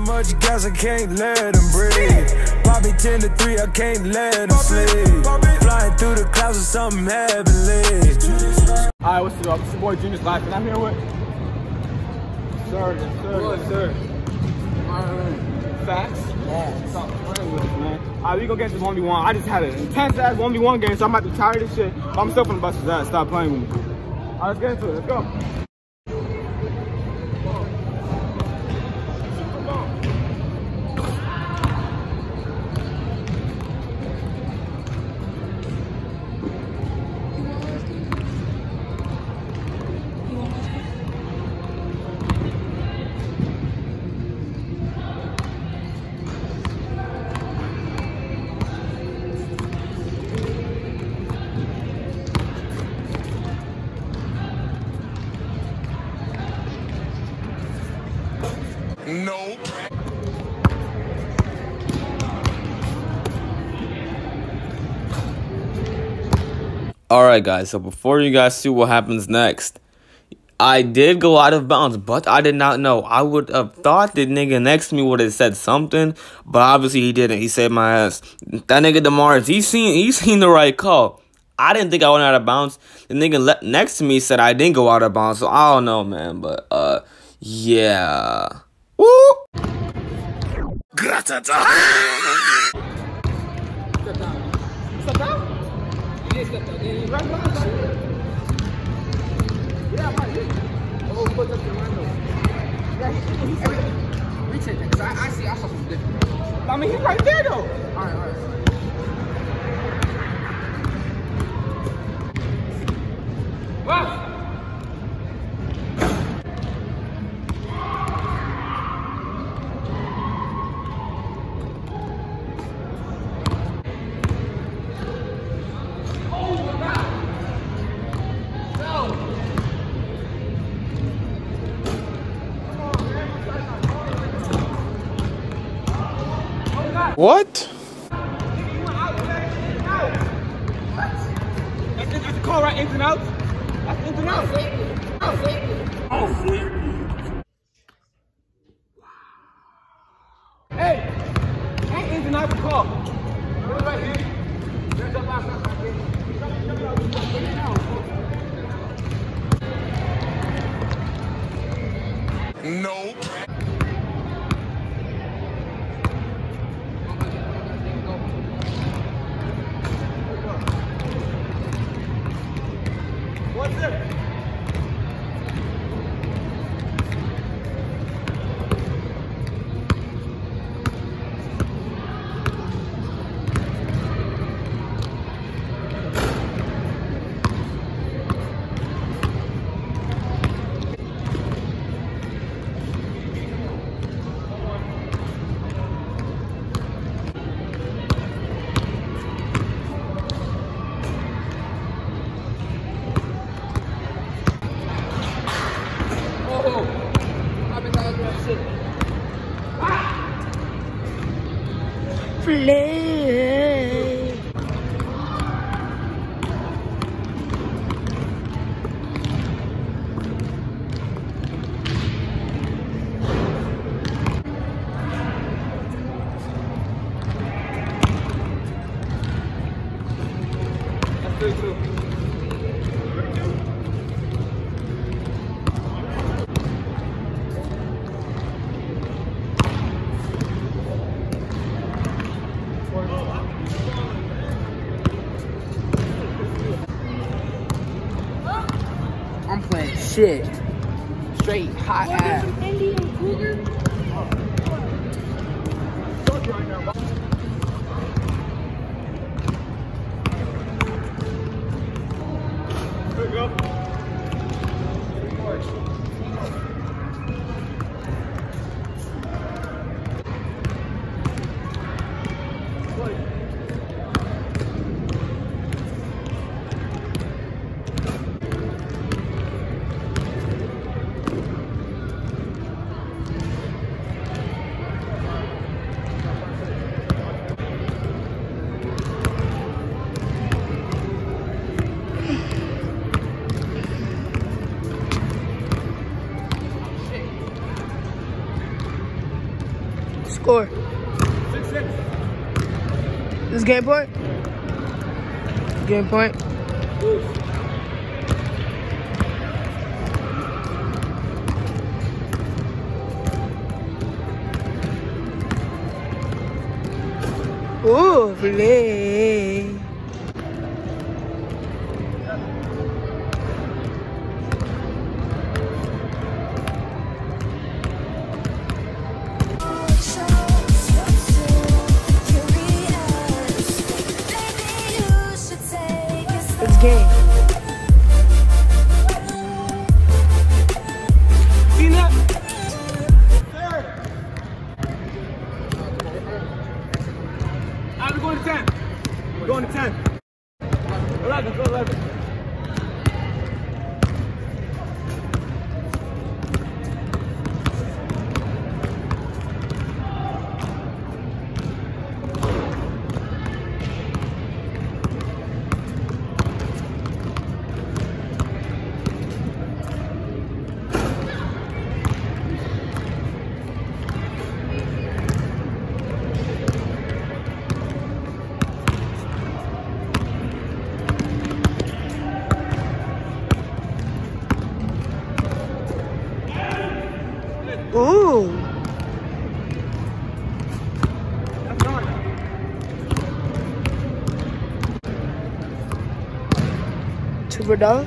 much gas, I can't let him breathe. Poppy 10 to 3, I can't let him sleep. Flying through the clouds with something heavenly. Alright, what's up? It's your boy Junior's Life, and I'm here with Sir, yes sir. Facts? Yeah. Stop playing with us, man. Alright, we gonna get this 1v1. I just had an intense ass 1v1 game, so I'm about to tire this shit. But I'm still finna bust his ass. Stop playing with me. Alright, let's get into it. Let's go. Nope. Alright guys, so before you guys see what happens next, I did go out of bounds, but I did not know. I would have thought the nigga next to me would have said something, but obviously he didn't. He saved my ass. That nigga DeMars, he seen the right call. I didn't think I went out of bounds. The nigga next to me said I didn't go out of bounds, so I don't know, man, but yeah. Woo! Gratata! Step down. Step down? You did step down. You right behind us. Yeah, I'm right. Oh, put up the window. Yeah, reach it, because I saw something different. I mean, he's right there, though. All right. Wow. What? That's the call, right? Ins and outs? That's ins and outs. Hey! Ain't ins and outs the call. Right here. There's a last one right here. Nope. What's it? Play. That's 3-2. I'm playing shit. Straight hot ass. Indian Cougar. There we go. Score. 6-6. This game point? Game point. Ooh, play. It's game. See that? We're going to 10. We're going to 10. 11, go 11. Ooh. That's gone. Super down.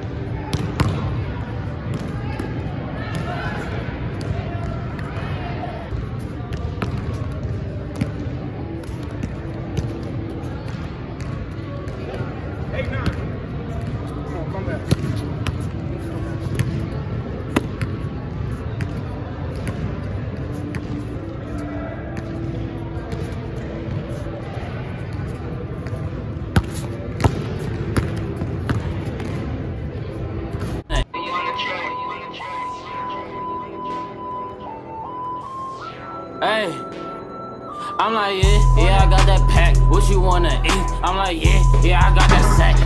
Hey, 9. Come on, come back. Hey, I'm like, yeah, I got that pack. What you wanna eat? I'm like, yeah, I got that sack.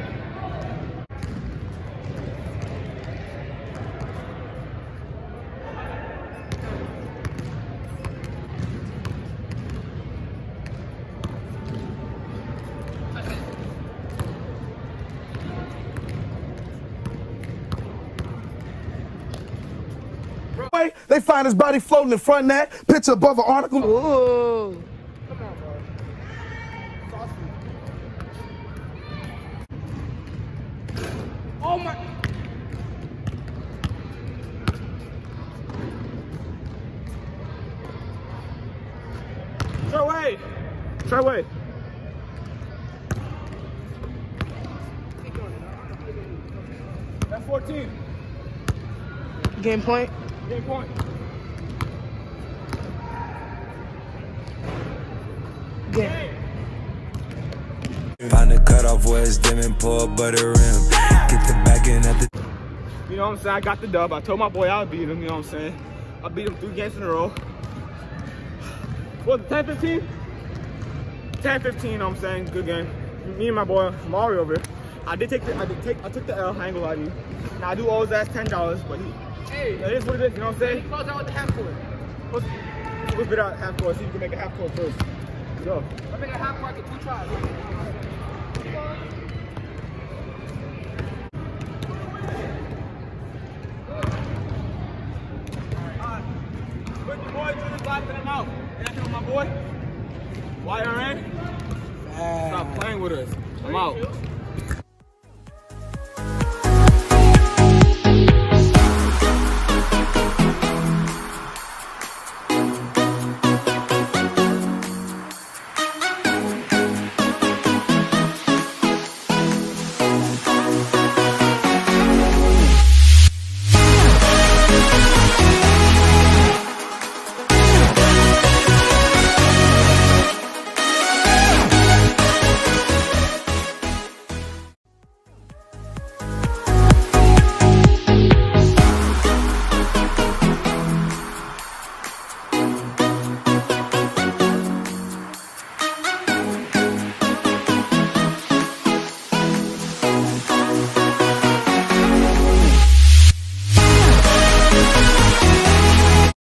They find his body floating in front of that, picture above an article. Ooh. Come on, bro. Oh my. Try away. Try away. That's 14. Game point. Game point. Game. Find the cutoff where it's dim and pull up butter rim. Get the back end at the. You know what I'm saying? I got the dub. I told my boy I'll beat him, you know what I'm saying? I beat him 3 games in a row. What, 10-15? 10-15, you know what I'm saying? Good game. Me and my boy Mario over here. I took the L, I ain't gonna lie to you. Now I do owe his ass $10, but hey, that is what it is, you know what I'm saying? Close out with the half court. Let's bid out half court, see if you can make a half court first. Go. I make a half court, get 2 tries. Put your boy to the side, put him out. And I tell my boy, YRN, stop playing with us. I'm out.